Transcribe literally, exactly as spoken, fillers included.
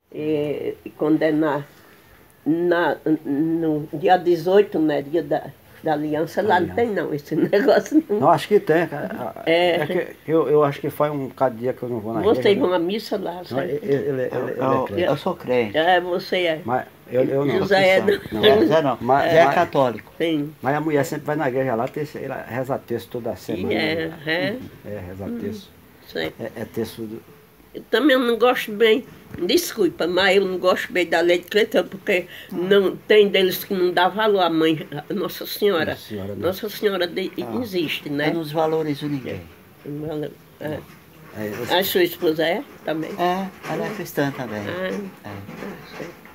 E, e quando é na, na, no dia dezoito, né, dia da, da aliança, lá não tem não, esse negócio não. Não, acho que tem, cara. É. É que eu, eu acho que faz um bocado de dia que eu não vou na Vocês igreja. vão à missa lá, Não, sabe? ele, ele, ele, ele Eu, é crente. eu sou crente. É, você é. Mas eu, eu não. José é Não, do- não, Zé não. Mas- Zé é mas- católico. Sim. Mas a mulher sempre vai na igreja lá, terça, ela reza texto toda semana. E é, né? é. É, reza texto. Sei. É, é texto do... Eu também não gosto bem, desculpa, mas eu não gosto bem da lei de cretão, porque não, tem deles que não dá valor à mãe, a Nossa Senhora. Nossa Senhora, né? Nossa Senhora de- existe, Eu né? não desvalorizo ninguém. É. É, eu- A sua esposa é também? É, ela é cristã também. Ah, É. sei.